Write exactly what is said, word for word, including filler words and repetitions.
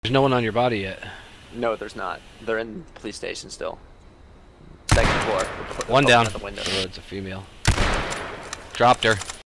There's no one on your body yet. No, there's not. They're in the police station still. Second floor. One down. The window. Oh, it's a female. Dropped her.